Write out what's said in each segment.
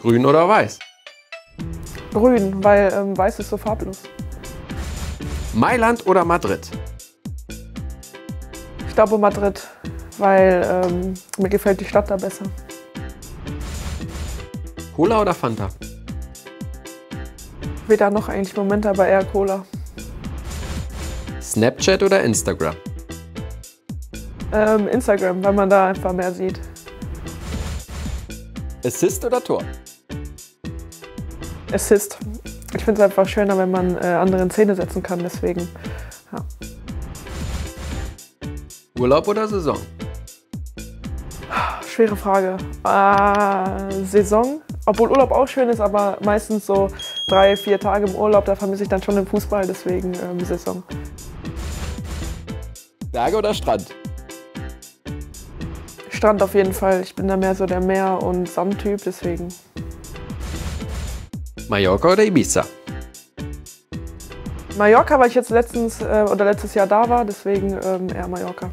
Grün oder weiß? Grün, weil weiß ist so farblos. Mailand oder Madrid? Ich glaube Madrid, weil mir gefällt die Stadt da besser. Cola oder Fanta? Weder noch eigentlich im Moment, aber eher Cola. Snapchat oder Instagram? Instagram, weil man da einfach mehr sieht. Assist oder Tor? Assist. Ich finde es einfach schöner, wenn man andere in Szene setzen kann, deswegen. Ja. Urlaub oder Saison? Schwere Frage. Saison, obwohl Urlaub auch schön ist, aber meistens so 3, 4 Tage im Urlaub, da vermisse ich dann schon den Fußball, deswegen Saison. Berge oder Strand? Strand auf jeden Fall. Ich bin da mehr so der Meer- und Sandtyp, deswegen. Mallorca oder Ibiza? Mallorca, weil ich jetzt letztes Jahr da war, deswegen eher Mallorca.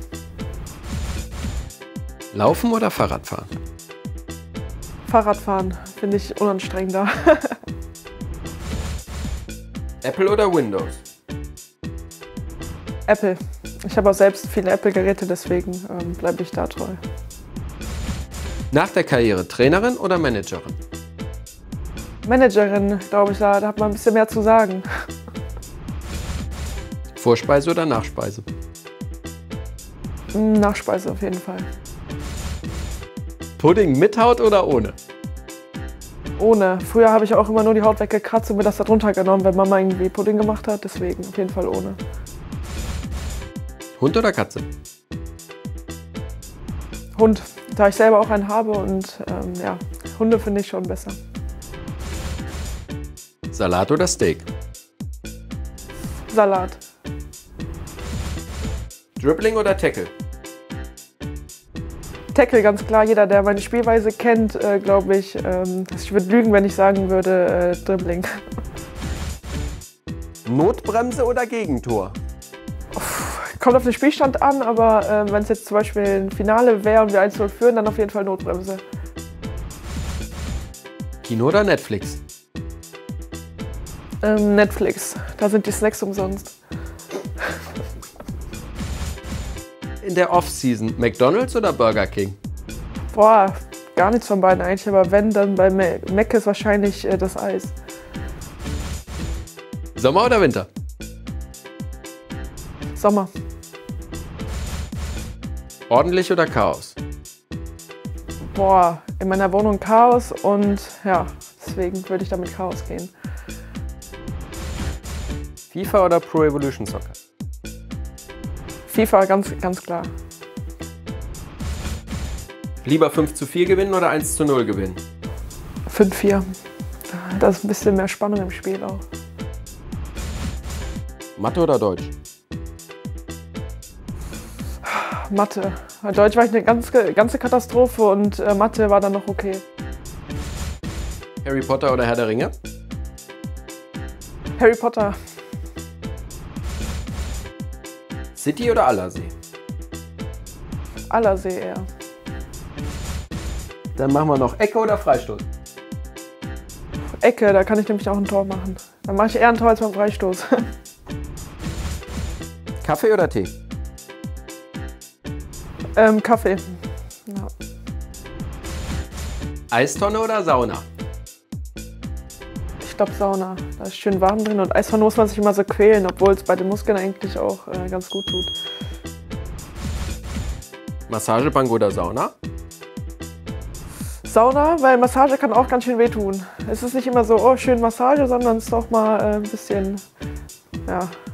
Laufen oder Fahrradfahren? Fahrradfahren finde ich unanstrengender. Apple oder Windows? Apple. Ich habe auch selbst viele Apple-Geräte, deswegen bleibe ich da treu. Nach der Karriere Trainerin oder Managerin? Managerin, glaube ich, da hat man ein bisschen mehr zu sagen. Vorspeise oder Nachspeise? Nachspeise auf jeden Fall. Pudding mit Haut oder ohne? Ohne. Früher habe ich auch immer nur die Haut weggekratzt und mir das da drunter genommen, wenn Mama irgendwie Pudding gemacht hat, deswegen auf jeden Fall ohne. Hund oder Katze? Hund, da ich selber auch einen habe und ja, Hunde finde ich schon besser. Salat oder Steak? Salat. Dribbling oder Tackle? Tackle, ganz klar. Jeder, der meine Spielweise kennt, glaube ich, ich würde lügen, wenn ich sagen würde Dribbling. Notbremse oder Gegentor? Kommt auf den Spielstand an, aber wenn es jetzt zum Beispiel ein Finale wäre und wir 1:0 führen, dann auf jeden Fall Notbremse. Kino oder Netflix? Netflix. Da sind die Snacks umsonst. In der Off-Season McDonald's oder Burger King? Boah, gar nichts von beiden eigentlich, aber wenn, dann bei Mac ist wahrscheinlich das Eis. Sommer oder Winter? Sommer. Ordentlich oder Chaos? Boah, in meiner Wohnung Chaos und ja, deswegen würde ich da mit Chaos gehen. FIFA oder Pro Evolution Soccer? FIFA, ganz klar. Lieber 5:4 gewinnen oder 1:0 gewinnen? 5:4. Da ist ein bisschen mehr Spannung im Spiel auch. Mathe oder Deutsch? Mathe. Deutsch war ich eine ganze Katastrophe und Mathe war dann noch okay. Harry Potter oder Herr der Ringe? Harry Potter. City oder Allersee? Allersee eher. Dann machen wir noch Ecke oder Freistoß? Ecke, da kann ich nämlich auch ein Tor machen. Dann mache ich eher ein Tor als beim Freistoß. Kaffee oder Tee? Kaffee. Ja. Eistonne oder Sauna? Ich glaube Sauna. Da ist schön warm drin und Eistonne muss man sich immer so quälen, obwohl es bei den Muskeln eigentlich auch ganz gut tut. Massagebank oder Sauna? Sauna, weil Massage kann auch ganz schön wehtun. Es ist nicht immer so, oh schön Massage, sondern es ist auch mal ein bisschen, ja,